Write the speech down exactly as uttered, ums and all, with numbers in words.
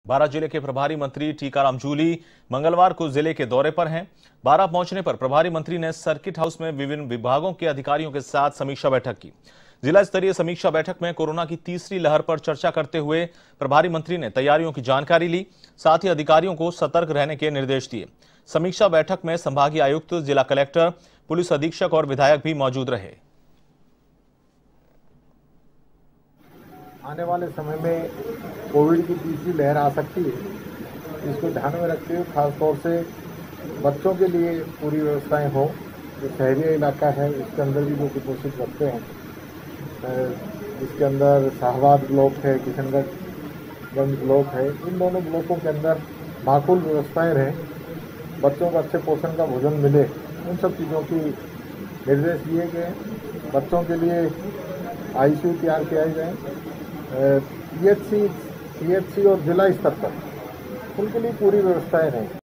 बारां जिले के प्रभारी मंत्री टीकाराम जूली मंगलवार को जिले के दौरे पर हैं। बारां पहुंचने पर प्रभारी मंत्री ने सर्किट हाउस में विभिन्न विभागों के अधिकारियों के साथ समीक्षा बैठक की। जिला स्तरीय समीक्षा बैठक में कोरोना की तीसरी लहर पर चर्चा करते हुए प्रभारी मंत्री ने तैयारियों की जानकारी ली, साथ ही अधिकारियों को सतर्क रहने के निर्देश दिए। समीक्षा बैठक में संभागीय आयुक्त, जिला कलेक्टर, पुलिस अधीक्षक और विधायक भी मौजूद रहे। आने वाले समय में कोविड की तीसरी लहर आ सकती है, इसको ध्यान में रखते हुए खासतौर से बच्चों के लिए पूरी व्यवस्थाएं हो। जो शहरी इलाका है उसके अंदर भी जो कुपोषित बच्चे हैं, जिसके अंदर शाहबाद ब्लॉक है, किशनगंज ब्लॉक है, इन दोनों ब्लॉकों के अंदर माकूल व्यवस्थाएं रहें, बच्चों को अच्छे पोषण का भोजन मिले, उन सब चीज़ों की निर्देश दिए गए। बच्चों के लिए आईसीयू तैयार किया जाए, पीएचसी, सीएचसी और जिला स्तर पर उनके लिए पूरी व्यवस्थाएं रहें।